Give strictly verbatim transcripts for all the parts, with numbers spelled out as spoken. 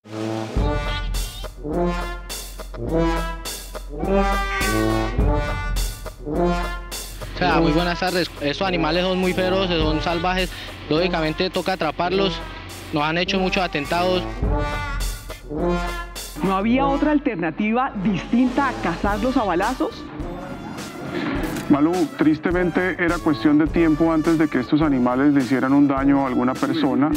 O sea, muy buenas tardes. Estos animales son muy feroces, son salvajes. Lógicamente toca atraparlos. Nos han hecho muchos atentados. ¿No había otra alternativa distinta a cazarlos a balazos? Malú, tristemente era cuestión de tiempo antes de que estos animales le hicieran un daño a alguna persona.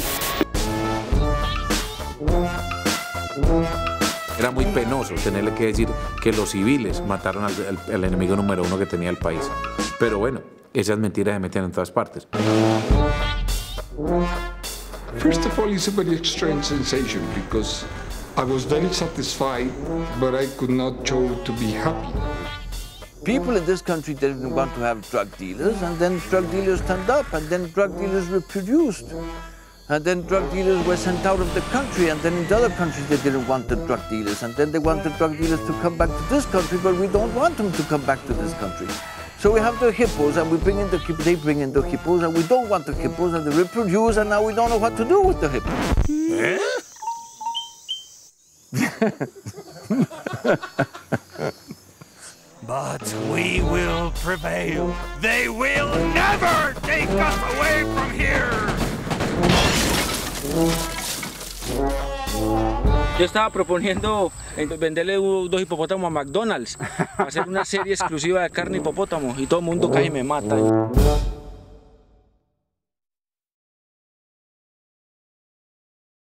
Era muy penoso tenerle que decir que los civiles mataron al, al, al enemigo número uno que tenía el país. Pero bueno, esas mentiras se metían en todas partes. First of all, it's a very strange sensation because I was very satisfied, but I could not show to be happy. People in this country didn't want to have drug dealers, and then drug dealers turned up, and then drug dealers were produced. And then drug dealers were sent out of the country, and then in other countries they didn't want the drug dealers, and then they want the drug dealers to come back to this country, but we don't want them to come back to this country. So we have the hippos, and we bring in the they bring in the hippos, and we don't want the hippos, and they reproduce, and now we don't know what to do with the hippos. ¿Eh? But we will prevail. They will never take us away from here. Yo estaba proponiendo venderle dos hipopótamos a McDonald's, hacer una serie exclusiva de carne hipopótamo y todo el mundo casi me mata.